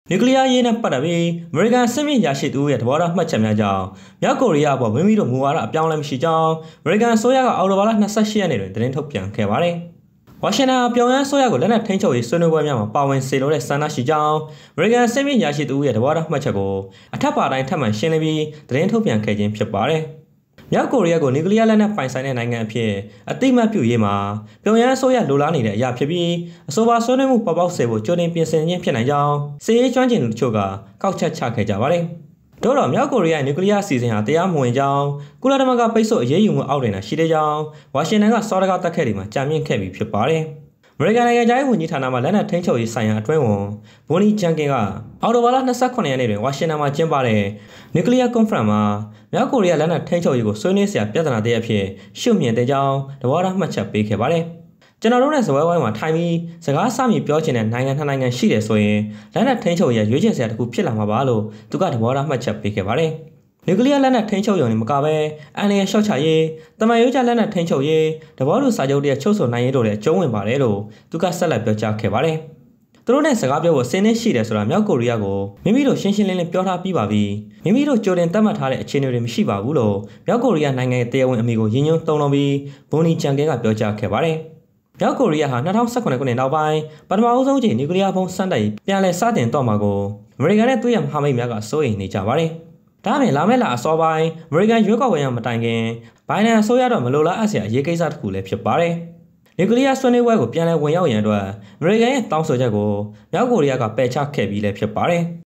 နျူကလ িয়ার ရေးနဲ့ပတ်သက်ပြီးအမေရိကန်စစ်မြေရရှိသူရဲ့သဘောထားမှတ်ချက်များကြောင့်မြောက်ကိုရီးယားပေါ်မိမိတို့မူဝါဒအပြောင်းလဲမရှိကြောင်းအမေရိကန်အစိုးရကအော်တိုဘာလ28ရက်နေ့တွင်သတင်းထုတ်ပြန်ခဲ့ပါတယ်။ဝါရှင်တန်ပြောင်းရန်အစိုးရကိုလက်နက်ထိန်းချုပ်ရေးဆွေးနွေးပွဲများမှာပါဝင်စေလိုတဲ့ဆန္ဒရှိကြောင်းအမေရိကန်စစ်မြေရရှိသူရဲ့သဘောထားမှတ်ချက်ကိုအထက်ပါတိုင်းထပ်မံရှင်းလင်းပြီးသတင်းထုတ်ပြန်ခဲ့ခြင်းဖြစ်ပါတယ်။မြောက်ကိုရီးယားကိုနျူကလ িয়ার လက်နက်ပိုင်ဆိုင်တဲ့နိုင်ငံအဖြစ်အတိမတ်ပြုရေးမှာပြုံရန်အစိုးရလိုလားနေတဲ့အရာဖြစ်ပြီးအဆိုပါဆွေးနွေးမှုပေါ်ပေါက်စေဖို့ကြိုတင်ပြင်ဆင်ခြင်းဖြစ်နိုင်ကြောင်းစစ်ရေးကျွမ်းကျင်သူတို့ကကောက်ချက်ချခဲ့ကြပါတယ်။တို့တော့မြောက်ကိုရီးယားနျူကလ িয়ার အစီအစဉ်ဟာတရားမဝင်ကြောင်းကုလသမဂ္ဂပိတ်ဆို့အရေးယူမှုအောက်တွင်သာရှိတဲ့ကြောင်းဝါရှင်တန်ကစောဒကတက်ခဲ့တွေမှာကြာမြင့်ခဲ့ပြီးဖြစ်ပါတယ်။အမေရိကန်နိုင်ငံသားရေးဝန်ကြီးဌာနမှလက်နက်ထိန်းချုပ်ရေးဆိုင်ရာအတွင်းဝန်ဘိုနီဂျန်ကင်ကအော်တိုဘာလ28ရက်နေ့တွင်ဝါရှင်တန်မှာကျင်းပတဲ့နျူကလ িয়ার ကွန်ဖရင့်မှာမြောက်ကိုရီးယားလက်နက်ထိန်းချုပ်ရေးကိုဆွေးနွေးစရာပြဿနာတည်းအဖြစ်ရှုမြင်တဲ့ကြောင်းသဘောထားမှတ်ချက်ပေးခဲ့ပါတယ်။ကျွန်တော်တို့နဲ့ဇပွဲဝိုင်းမှာထိုင်ပြီးစကားစမြည်ပြောချင်တဲ့နိုင်ငံနှစ်နိုင်ငံရှိတယ်ဆိုရင်လက်နက်ထိန်းချုပ်ရေးရွေးချယ်စရာတစ်ခုဖြစ်လာမှာပါလို့သူကသဘောထားမှတ်ချက်ပေးခဲ့ပါတယ်။နျူကလ িয়ার လက်နက်ထိန်းချုပ်ရုံနဲ့မကဘဲအန်ရရှော့ချရေးတမန်ရိုးကျလက်နက်ထိန်းချုပ်ရေးသဘောတူစာချုပ်တွေချုပ်ဆိုနိုင်ရေးတို့လည်းကျုံးဝင်ပါတယ်လို့သူကဆက်လက်ပြောကြားခဲ့ပါတယ်။သူတို့နဲ့စကားပြောဖို့စင်းနေရှိတယ်ဆိုတာမြောက်ကိုရီးယားကိုမိမိတို့ရှင်းရှင်းလင်းလင်းပြောထားပြီးပါပြီ။မိမိတို့ကြိုတင်သတ်မှတ်ထားတဲ့အခြေအနေတွေမရှိပါဘူးလို့မြောက်ကိုရီးယားနိုင်ငံရဲ့တရားဝင်အမိကိုရင်းညွှန်းသုံးလုံးပြီးဘိုနီဂျန်ကင်ကပြောကြားခဲ့ပါတယ်။မြောက်ကိုရီးယားဟာ2018ခုနှစ်နောက်ပိုင်းပထမအဆုံးချိန်နျူကလ িয়ার ဘုံစမ်းသပ်ပြန်လည်စတင်တော့မှာကိုအမေရိကန်နဲ့သူ့ရဲ့မဟာမိတ်များကစိုးရိမ်နေကြပါတယ်။ဒါပြင်လာမယ့်လအစောပိုင်းအမေရိကန်ရွေးကောက်ပွဲရမတိုင်ခင်ဘိုင်ဒန်အစိုးရတော့မလိုလားအပ်စရာအရေးကိစ္စတစ်ခုလည်းဖြစ်ပါတယ်။နျူကလ িয়ার ဆွေးနွေးပွဲကိုပြန်လည်ဝင်ရောက်ရန်အတွက်အမေရိကန်ရဲ့တောင်းဆိုချက်ကိုမြောက်ကိုရီးယားကပယ်ချခဲ့ပြီးလည်းဖြစ်ပါတယ်။